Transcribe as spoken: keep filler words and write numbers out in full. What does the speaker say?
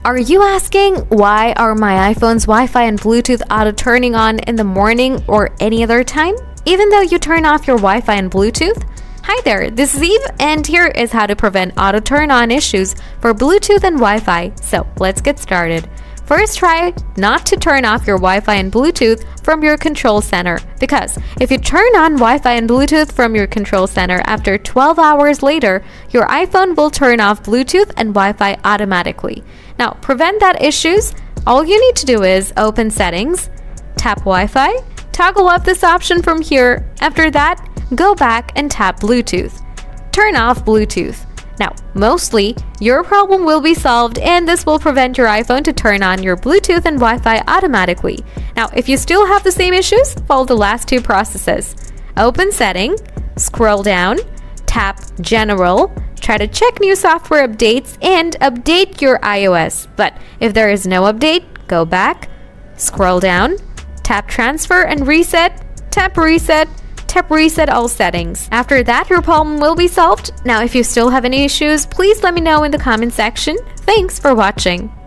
Are you asking why are my iPhone's Wi-Fi and Bluetooth auto turning on in the morning or any other time, even though you turn off your Wi-Fi and Bluetooth? Hi there, this is Eve, and here is how to prevent auto turn on issues for Bluetooth and Wi-Fi. So let's get started. First, try not to turn off your Wi-Fi and Bluetooth from your control center, because if you turn on Wi-Fi and Bluetooth from your control center after twelve hours later, your iPhone will turn off Bluetooth and Wi-Fi automatically. Now, prevent that issues, all you need to do is open Settings, tap Wi-Fi, toggle off this option from here. After that, go back and tap Bluetooth. Turn off Bluetooth. Now, mostly, your problem will be solved, and this will prevent your iPhone to turn on your Bluetooth and Wi-Fi automatically. Now, if you still have the same issues, follow the last two processes. Open Setting, scroll down, tap General, try to check new software updates, and update your iOS. But if there is no update, go back, scroll down, tap Transfer and Reset, tap Reset, tap Reset all settings. After that, your problem will be solved. Now, if you still have any issues, please let me know in the comment section. Thanks for watching.